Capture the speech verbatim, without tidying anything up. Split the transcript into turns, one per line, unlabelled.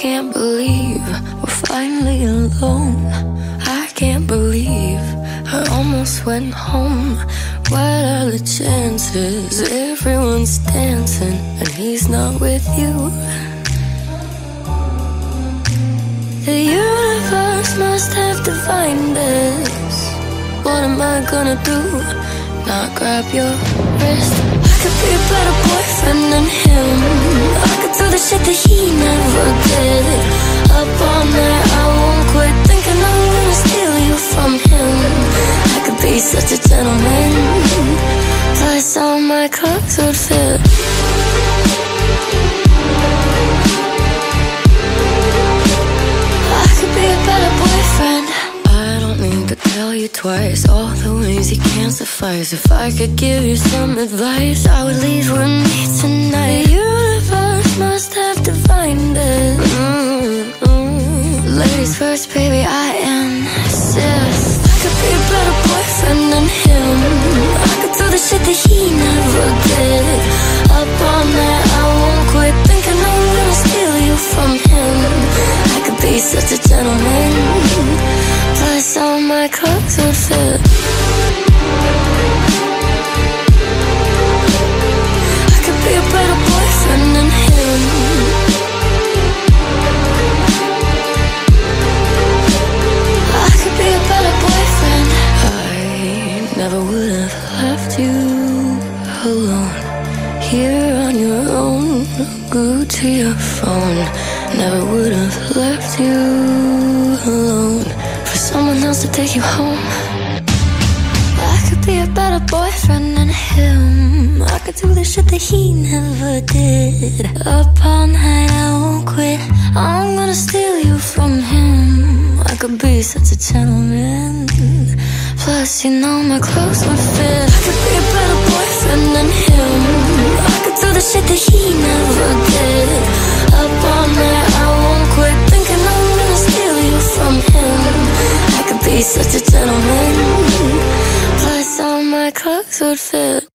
can't believe we're finally alone. I can't believe I almost went home. What are the chances? Everyone's dancing and he's not with you. The universe must have defined us. What am I gonna do? Not grab your wrist. I could be a better boyfriend than him. I could do the shit that he never did. Up all night, I won't quit thinking I'm gonna steal you from him. I could be such a gentleman, plus all my clothes would fit. I could be a better boyfriend. I don't need to tell you twice all the ways you can't suffice. If I could give you some advice, I would leave with me tonight. The universe must have defined it. Mm-hmm. Ladies first, baby, I insist. I could be a better boyfriend than him. I could do the shit that he never did. Up all night, I won't quit thinking I'm gonna steal you from him. I could be such a gentleman, plus all my clothes would fit. I could be a better boyfriend than him. I could be a better boyfriend. I never would have left you alone, here on your own. Glued to your phone. Never would have left you alone for someone else to take you home. I could be a better boyfriend than him. I could do the shit that he never did. Up all night, I won't quit. I'm gonna steal you from him. I could be such a gentleman, plus you know my clothes would fit. I could be a better boyfriend than him. I could do the shit that he never did. Up all night, I won't quit thinking I'm gonna steal you from him. I could be such a gentleman, plus all my clothes would fit.